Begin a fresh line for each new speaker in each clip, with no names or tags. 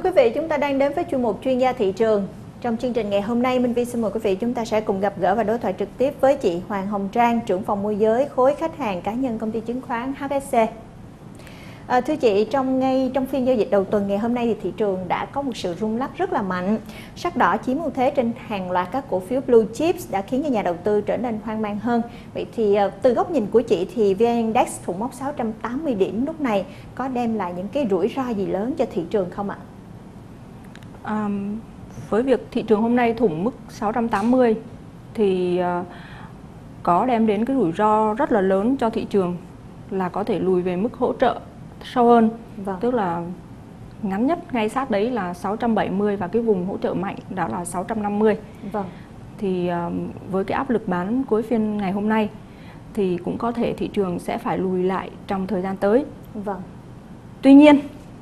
quý vị, chúng ta đang đến với chuyên mục chuyên gia thị trường. Trong chương trình ngày hôm nay, Minh Vi xin mời quý vị chúng ta sẽ cùng gặp gỡ và đối thoại trực tiếp với chị Hoàng Hồng Trang, trưởng phòng môi giới khối khách hàng cá nhân công ty chứng khoán HSC. Thưa chị, trong phiên giao dịch đầu tuần ngày hôm nay thì thị trường đã có một sự rung lắc rất là mạnh. Sắc đỏ chiếm ưu thế trên hàng loạt các cổ phiếu blue chips đã khiến cho nhà đầu tư trở nên hoang mang hơn. Vậy thì từ góc nhìn của chị thì VN Index thủng mốc 680 điểm lúc này có đem lại những cái rủi ro gì lớn cho thị trường không ạ?
Với việc thị trường hôm nay thủng mức 680 thì có đem đến cái rủi ro rất là lớn cho thị trường, là có thể lùi về mức hỗ trợ sâu hơn. Tức là ngắn nhất ngay sát đấy là 670 và cái vùng hỗ trợ mạnh đó là 650. Thì với cái áp lực bán cuối phiên ngày hôm nay thì cũng có thể thị trường sẽ phải lùi lại trong thời gian tới. Tuy nhiên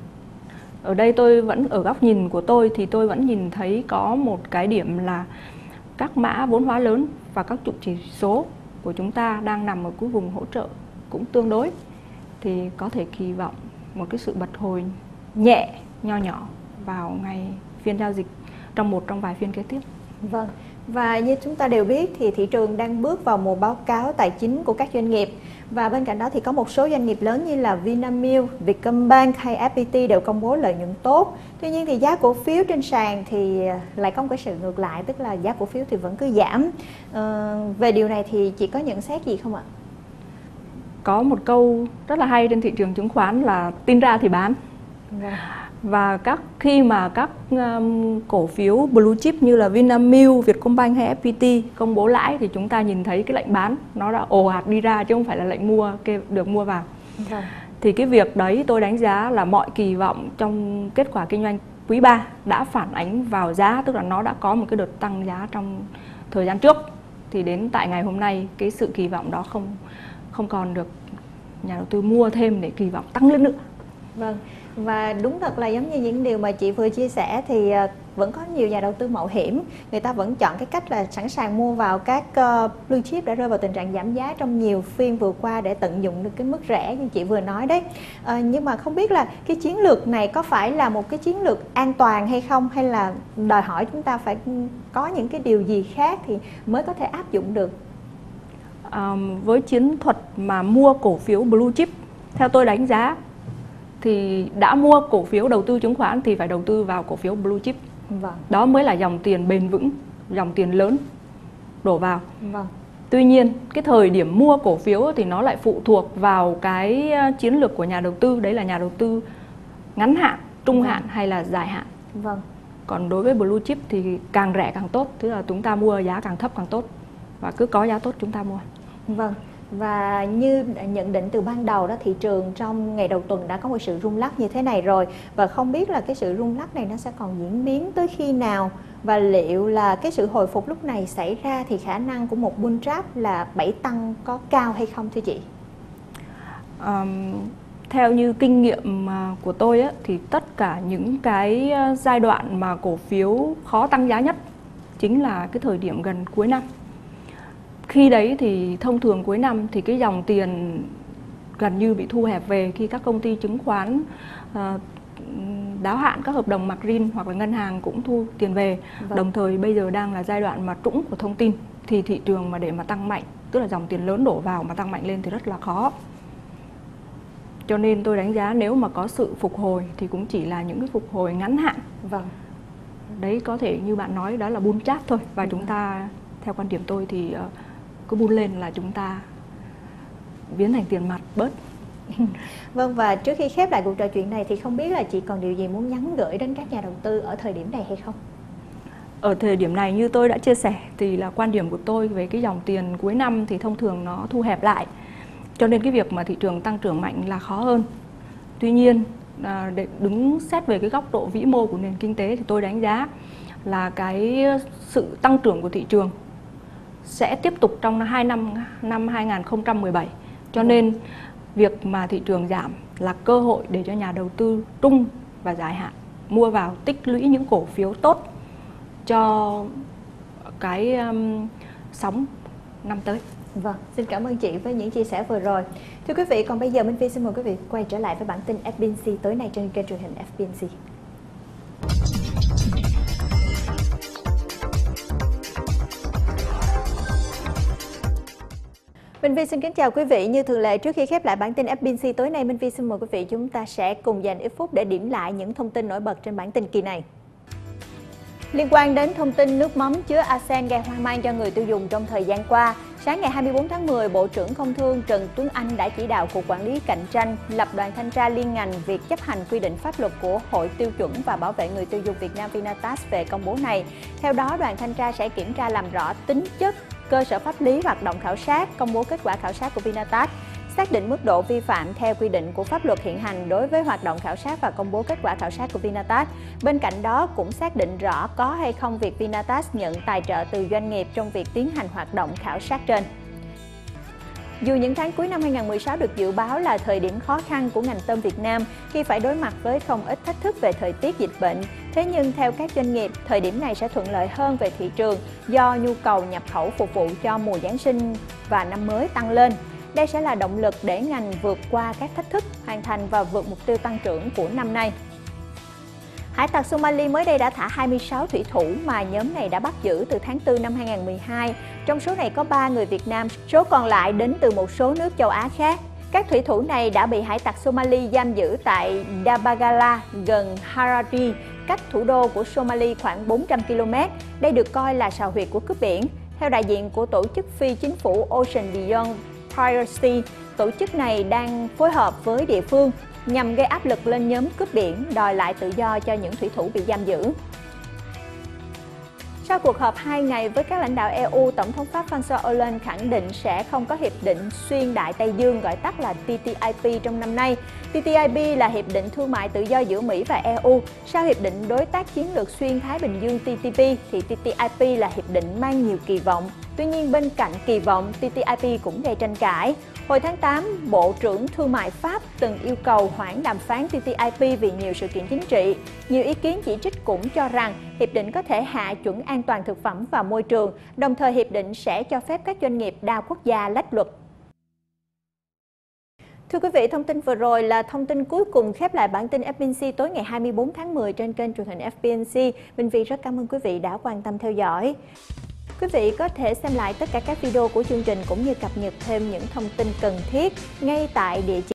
ở đây tôi vẫn, ở góc nhìn của tôi thì tôi vẫn nhìn thấy có một cái điểm là các mã vốn hóa lớn và các trục chỉ số của chúng ta đang nằm ở cái vùng hỗ trợ cũng tương đối, thì có thể kỳ vọng một cái sự bật hồi nhẹ nho nhỏ vào ngày phiên giao dịch trong vài phiên kế tiếp.
Và như chúng ta đều biết thì thị trường đang bước vào mùa báo cáo tài chính của các doanh nghiệp, và bên cạnh đó thì có một số doanh nghiệp lớn như là Vinamilk, Vietcombank hay FPT đều công bố lợi nhuận tốt. Tuy nhiên thì giá cổ phiếu trên sàn thì lại có một cái sự ngược lại, tức là giá cổ phiếu thì vẫn cứ giảm. Về điều này thì chị có nhận xét gì không ạ?
Có một câu rất là hay trên thị trường chứng khoán là tin ra thì bán. Và khi mà các cổ phiếu blue chip như là Vinamilk, Vietcombank hay FPT công bố lãi thì chúng ta nhìn thấy cái lệnh bán nó đã ồ ạt đi ra chứ không phải là lệnh mua được mua vào. Thì cái việc đấy tôi đánh giá là mọi kỳ vọng trong kết quả kinh doanh quý 3 đã phản ánh vào giá, tức là nó đã có một cái đợt tăng giá trong thời gian trước. Thì đến tại ngày hôm nay cái sự kỳ vọng đó không còn được nhà đầu tư mua thêm để kỳ vọng tăng lên nữa.
Và đúng thật là giống như những điều mà chị vừa chia sẻ thì vẫn có nhiều nhà đầu tư mạo hiểm, người ta vẫn chọn cái cách là sẵn sàng mua vào các blue chip đã rơi vào tình trạng giảm giá trong nhiều phiên vừa qua để tận dụng được cái mức rẻ như chị vừa nói đấy. Nhưng mà không biết là cái chiến lược này có phải là một cái chiến lược an toàn hay không, hay là đòi hỏi chúng ta phải có những cái điều gì khác thì mới có thể áp dụng được?
Với chiến thuật mà mua cổ phiếu blue chip, theo tôi đánh giá thì đã mua cổ phiếu đầu tư chứng khoán thì phải đầu tư vào cổ phiếu blue chip. Đó mới là dòng tiền bền vững, dòng tiền lớn đổ vào. Tuy nhiên cái thời điểm mua cổ phiếu thì nó lại phụ thuộc vào cái chiến lược của nhà đầu tư, đấy là nhà đầu tư ngắn hạn, trung hạn hay là dài hạn. Còn đối với blue chip thì càng rẻ càng tốt, tức là chúng ta mua giá càng thấp càng tốt, và cứ có giá tốt chúng ta mua.
Và như nhận định từ ban đầu đó, thị trường trong ngày đầu tuần đã có một sự rung lắc như thế này rồi, và không biết là cái sự rung lắc này nó sẽ còn diễn biến tới khi nào, và liệu là cái sự hồi phục lúc này xảy ra thì khả năng của một bull trap là bẫy tăng có cao hay không thưa chị?
Theo như kinh nghiệm của tôi á, thì tất cả những cái giai đoạn mà cổ phiếu khó tăng giá nhất chính là cái thời điểm gần cuối năm. Khi đấy thì thông thường cuối năm thì cái dòng tiền gần như bị thu hẹp về khi các công ty chứng khoán đáo hạn các hợp đồng margin hoặc là ngân hàng cũng thu tiền về. Đồng thời bây giờ đang là giai đoạn mà trũng của thông tin, thì thị trường mà để mà tăng mạnh, tức là dòng tiền lớn đổ vào mà tăng mạnh lên thì rất là khó. Cho nên tôi đánh giá nếu mà có sự phục hồi thì cũng chỉ là những cái phục hồi ngắn hạn. Đấy có thể như bạn nói đó là bull trap thôi. Và chúng ta, theo quan điểm tôi thì cứ bull lên là chúng ta biến thành tiền mặt bớt.
Và trước khi khép lại cuộc trò chuyện này thì không biết là chị còn điều gì muốn nhắn gửi đến các nhà đầu tư ở thời điểm này hay không?
Ở thời điểm này như tôi đã chia sẻ thì là quan điểm của tôi về cái dòng tiền cuối năm thì thông thường nó thu hẹp lại, cho nên cái việc mà thị trường tăng trưởng mạnh là khó hơn. Tuy nhiên để đứng xét về cái góc độ vĩ mô của nền kinh tế thì tôi đánh giá là cái sự tăng trưởng của thị trường sẽ tiếp tục trong năm 2017. Cho nên việc mà thị trường giảm là cơ hội để cho nhà đầu tư trung và dài hạn mua vào tích lũy những cổ phiếu tốt cho cái sóng năm tới.
Xin cảm ơn chị với những chia sẻ vừa rồi. Thưa quý vị, còn bây giờ Minh Vi xin mời quý vị quay trở lại với bản tin FBNC tối nay trên kênh truyền hình FBNC. Minh Vi xin kính chào quý vị. Như thường lệ, trước khi khép lại bản tin FBNC tối nay, Minh Vi xin mời quý vị chúng ta sẽ cùng dành ít phút để điểm lại những thông tin nổi bật trên bản tin kỳ này. Liên quan đến thông tin nước mắm chứa arsen gây hoang mang cho người tiêu dùng trong thời gian qua, sáng ngày 24 tháng 10, Bộ trưởng Công Thương Trần Tuấn Anh đã chỉ đạo Cục Quản lý Cạnh tranh lập đoàn thanh tra liên ngành việc chấp hành quy định pháp luật của Hội Tiêu chuẩn và Bảo vệ người tiêu dùng Việt Nam Vinatax về công bố này. Theo đó, đoàn thanh tra sẽ kiểm tra làm rõ tính chất, cơ sở pháp lý hoạt động khảo sát, công bố kết quả khảo sát của Vinatax, xác định mức độ vi phạm theo quy định của pháp luật hiện hành đối với hoạt động khảo sát và công bố kết quả khảo sát của Vinatax. Bên cạnh đó, cũng xác định rõ có hay không việc Vinatax nhận tài trợ từ doanh nghiệp trong việc tiến hành hoạt động khảo sát trên. Dù những tháng cuối năm 2016 được dự báo là thời điểm khó khăn của ngành tôm Việt Nam khi phải đối mặt với không ít thách thức về thời tiết, dịch bệnh, thế nhưng theo các doanh nghiệp, thời điểm này sẽ thuận lợi hơn về thị trường do nhu cầu nhập khẩu phục vụ cho mùa Giáng sinh và năm mới tăng lên. Đây sẽ là động lực để ngành vượt qua các thách thức, hoàn thành và vượt mục tiêu tăng trưởng của năm nay. Hải tặc Somali mới đây đã thả 26 thủy thủ mà nhóm này đã bắt giữ từ tháng 4 năm 2012. Trong số này có 3 người Việt Nam, số còn lại đến từ một số nước châu Á khác. Các thủy thủ này đã bị hải tặc Somali giam giữ tại Dabagala, gần Harare, cách thủ đô của Somali khoảng 400 km. Đây được coi là sào huyệt của cướp biển. Theo đại diện của tổ chức phi chính phủ Ocean Beyond Piracy, tổ chức này đang phối hợp với địa phương nhằm gây áp lực lên nhóm cướp biển đòi lại tự do cho những thủy thủ bị giam giữ. Sau cuộc họp 2 ngày với các lãnh đạo EU, Tổng thống Pháp François Hollande khẳng định sẽ không có hiệp định xuyên Đại Tây Dương, gọi tắt là TTIP trong năm nay. TTIP là hiệp định thương mại tự do giữa Mỹ và EU. Sau hiệp định đối tác chiến lược xuyên Thái Bình Dương TTP thì TTIP là hiệp định mang nhiều kỳ vọng. Tuy nhiên, bên cạnh kỳ vọng, TTIP cũng gây tranh cãi. Hồi tháng 8, Bộ trưởng Thương mại Pháp từng yêu cầu hoãn đàm phán TTIP vì nhiều sự kiện chính trị. Nhiều ý kiến chỉ trích cũng cho rằng hiệp định có thể hạ chuẩn an toàn thực phẩm và môi trường, đồng thời hiệp định sẽ cho phép các doanh nghiệp đa quốc gia lách luật. Thưa quý vị, thông tin vừa rồi là thông tin cuối cùng khép lại bản tin FBNC tối ngày 24 tháng 10 trên kênh truyền hình FBNC. Minh Vi rất cảm ơn quý vị đã quan tâm theo dõi. Quý vị có thể xem lại tất cả các video của chương trình cũng như cập nhật thêm những thông tin cần thiết ngay tại địa chỉ